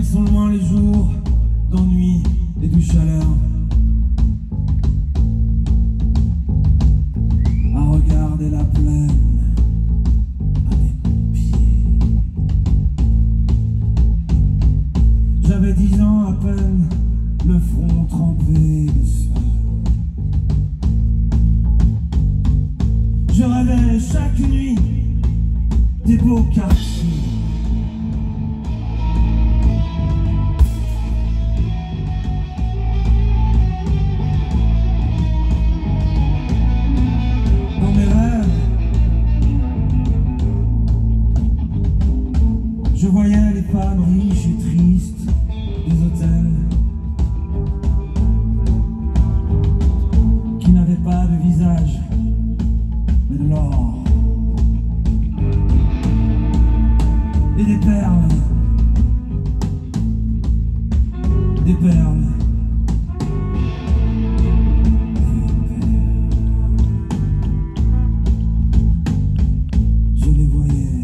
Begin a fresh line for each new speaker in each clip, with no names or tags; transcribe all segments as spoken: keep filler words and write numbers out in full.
sont loin les jours d'ennui et de chaleur. À regarder la plaine à mes pieds. J'avais dix ans à peine, le front trempé de sueur. Je rêvais chaque nuit des beaux quartiers. Dans mes rêves, je voyais les femmes riches et tristes des hôtels qui n'avaient pas de visage mais de l'or et des perles, des perles, des perles. Je les voyais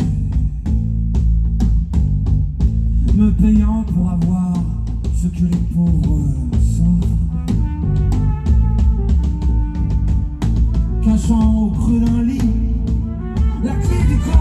me payant pour avoir ce que les pauvres s'offrent, cachant au creux d'un lit la clé du corps.